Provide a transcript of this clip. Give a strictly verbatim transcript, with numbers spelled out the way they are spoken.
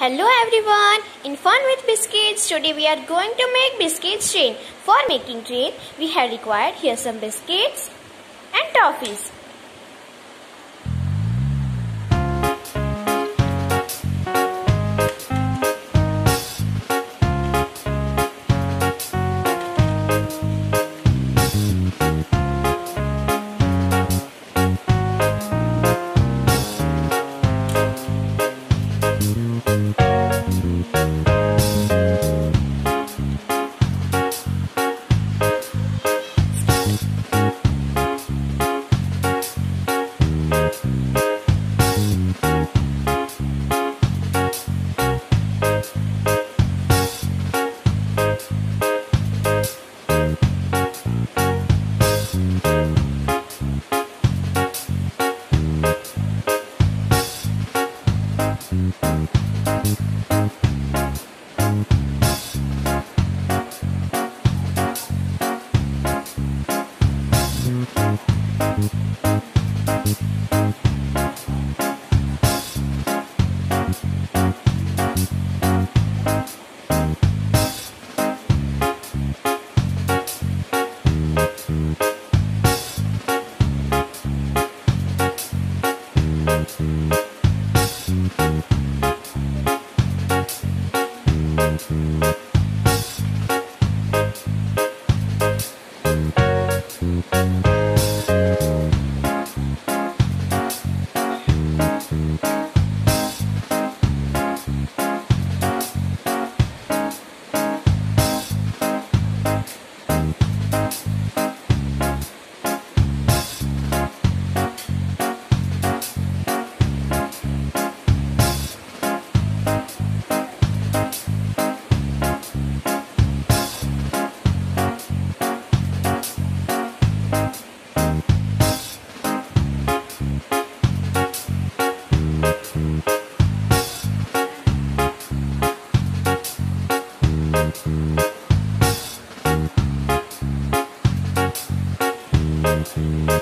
Hello everyone, in Fun with Biscuits, today we are going to make biscuits train. For making train, we have required here some biscuits and toffees. Thank you.